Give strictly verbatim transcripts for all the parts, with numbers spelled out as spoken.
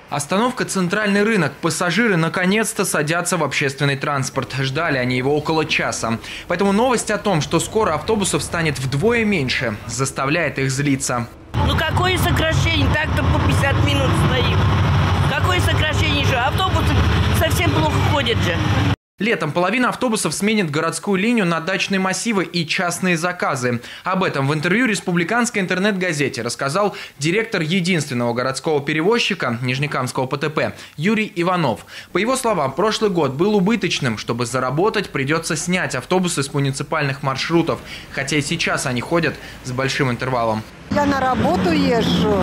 Остановка «Центральный рынок». Пассажиры наконец-то садятся в общественный транспорт. Ждали они его около часа. Поэтому новость о том, что скоро автобусов станет вдвое меньше, заставляет их злиться. Ну какое сокращение? Так-то по пятьдесят минут стоим. Какое сокращение же? Автобусы совсем плохо ходят же. Летом половина автобусов сменит городскую линию на дачные массивы и частные заказы. Об этом в интервью республиканской интернет-газете рассказал директор единственного городского перевозчика Нижнекамского ПТП Юрий Иванов. По его словам, прошлый год был убыточным. Чтобы заработать, придется снять автобусы с муниципальных маршрутов, хотя и сейчас они ходят с большим интервалом. Я на работу езжу,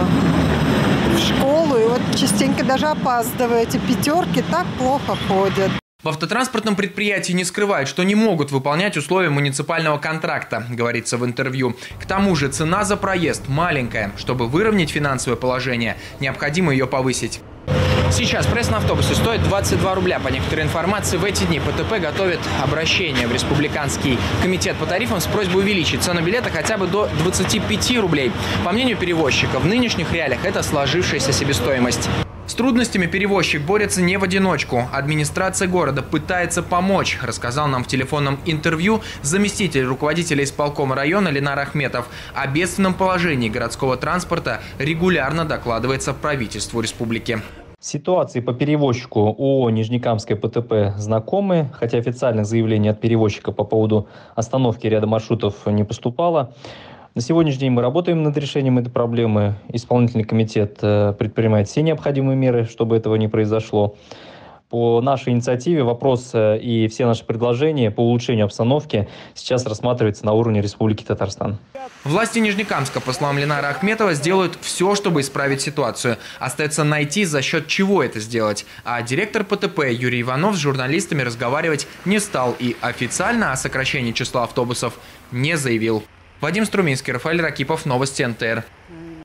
в школу, и вот частенько даже опаздываю. Эти пятерки так плохо ходят. В автотранспортном предприятии не скрывают, что не могут выполнять условия муниципального контракта, говорится в интервью. К тому же цена за проезд маленькая. Чтобы выровнять финансовое положение, необходимо ее повысить. Сейчас проезд на автобусе стоит двадцать два рубля. По некоторой информации, в эти дни ПТП готовит обращение в Республиканский комитет по тарифам с просьбой увеличить цену билета хотя бы до двадцати пяти рублей. По мнению перевозчика, в нынешних реалиях это сложившаяся себестоимость. С трудностями перевозчик борется не в одиночку. Администрация города пытается помочь, рассказал нам в телефонном интервью заместитель руководителя исполкома района Ленар Ахметов. О бедственном положении городского транспорта регулярно докладывается правительству республики. Ситуации по перевозчику ООО «Нижнекамское ПТП» знакомы, хотя официальных заявлений от перевозчика по поводу остановки ряда маршрутов не поступало. На сегодняшний день мы работаем над решением этой проблемы. Исполнительный комитет предпринимает все необходимые меры, чтобы этого не произошло. По нашей инициативе вопрос и все наши предложения по улучшению обстановки сейчас рассматриваются на уровне Республики Татарстан. Власти Нижнекамска, по словам Ленара Ахметова, сделают все, чтобы исправить ситуацию. Остается найти, за счет чего это сделать. А директор ПТП Юрий Иванов с журналистами разговаривать не стал и официально о сокращении числа автобусов не заявил. Вадим Струминский, Рафаэль Ракипов, новости эн тэ эр.